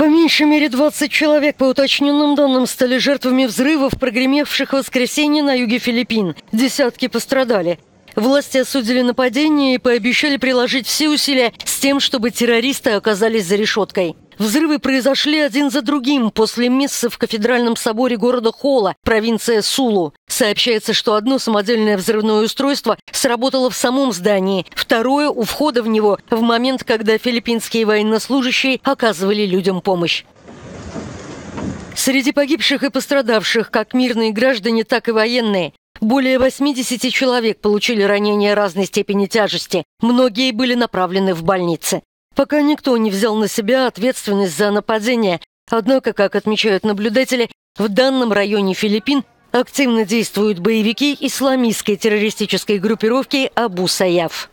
По меньшей мере 20 человек, по уточненным данным, стали жертвами взрывов, прогремевших в воскресенье на юге Филиппин. Десятки пострадали. Власти осудили нападение и пообещали приложить все усилия с тем, чтобы террористы оказались за решеткой. Взрывы произошли один за другим после мессы в кафедральном соборе города Хола, провинция Сулу. Сообщается, что одно самодельное взрывное устройство сработало в самом здании, второе – у входа в него в момент, когда филиппинские военнослужащие оказывали людям помощь. Среди погибших и пострадавших как мирные граждане, так и военные. Более 80 человек получили ранения разной степени тяжести. Многие были направлены в больницы. Пока никто не взял на себя ответственность за нападение. Однако, как отмечают наблюдатели, в данном районе Филиппин активно действуют боевики исламистской террористической группировки Абу Саяф.